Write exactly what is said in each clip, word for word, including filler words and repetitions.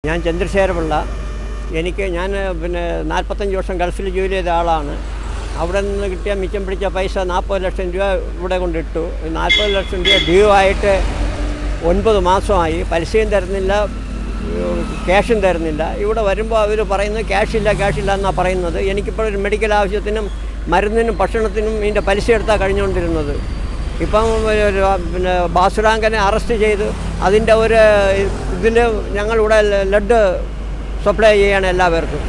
ഞാൻ ചന്ദ്രശേഖരപിള്ള. എനിക്ക് ഞാൻ പിന്നെ നാൽപ്പത്തഞ്ച് വർഷം ഗൾഫിൽ ജോലി ചെയ്ത ആളാണ്. അവിടെ നിന്ന് കിട്ടിയ മിച്ചം പിടിച്ച പൈസ നാൽപ്പത് ലക്ഷം രൂപ ഇവിടെ കൊണ്ടിട്ടു. നാൽപ്പത് ലക്ഷം രൂപ ഡ്യൂ ആയിട്ട് ഒൻപത് മാസമായി. പലിശയും തരുന്നില്ല, ക്യാഷും തരുന്നില്ല. ഇവിടെ വരുമ്പോൾ അവർ പറയുന്നത് ക്യാഷില്ല ക്യാഷില്ല എന്നാണ് പറയുന്നത്. എനിക്കിപ്പോൾ ഒരു മെഡിക്കൽ ആവശ്യത്തിനും മരുന്നിനും ഭക്ഷണത്തിനും ഇതിൻ്റെ പലിശ എടുത്താൽ കഴിഞ്ഞുകൊണ്ടിരുന്നത്. ഇപ്പം ഒരു പിന്നെ ബാസുറാങ്കനെ അറസ്റ്റ് ചെയ്ത് അതിൻ്റെ ഒരു ഇതിൽ ഞങ്ങളിവിടെ ലഡ് സപ്ലൈ ചെയ്യാണ് എല്ലാവർക്കും.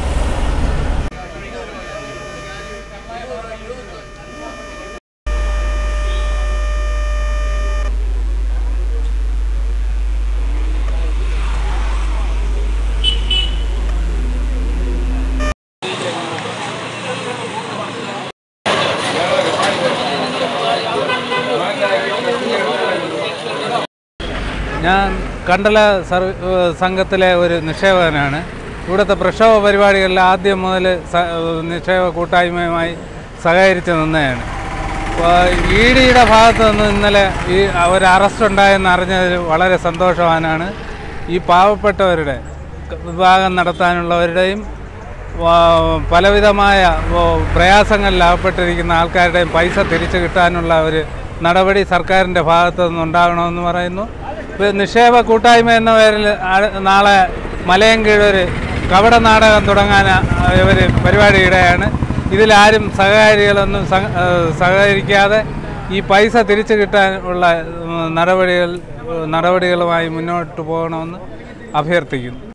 ഞാൻ കണ്ടല സംഘത്തിലെ ഒരു നിക്ഷേപകനാണ്. ഇവിടുത്തെ പ്രക്ഷോഭ പരിപാടികളിൽ ആദ്യം മുതൽ നിക്ഷേപ കൂട്ടായ്മയുമായി സഹകരിച്ച് നിന്നതാണ്. ഇ ഡിയുടെ ഭാഗത്തു നിന്ന് ഇന്നലെ ഈ ഒരു അറസ്റ്റ് ഉണ്ടായെന്ന് അറിഞ്ഞതിൽ വളരെ സന്തോഷവാനാണ്. ഈ പാവപ്പെട്ടവരുടെ വിഭാഗം നടത്താനുള്ളവരുടെയും പലവിധമായ പ്രയാസങ്ങളിൽ അകപ്പെട്ടിരിക്കുന്ന ആൾക്കാരുടെയും പൈസ തിരിച്ചു കിട്ടാനുള്ള ഒരു നടപടി സർക്കാരിൻ്റെ ഭാഗത്തു നിന്നുണ്ടാകണമെന്ന് പറയുന്നു. നിക്ഷേപ കൂട്ടായ്മ എന്ന പേരിൽ നാളെ മലയൻകീഴൊരു കവട നാടകം തുടങ്ങാൻ ഇവർ പരിപാടിയിടെയാണ്. ഇതിലാരും സഹകാരികളൊന്നും സഹകരിക്കാതെ ഈ പൈസ തിരിച്ചു കിട്ടാനുള്ള നടപടികൾ നടപടികളുമായി മുന്നോട്ട് പോകണമെന്ന് അഭ്യർത്ഥിക്കുന്നു.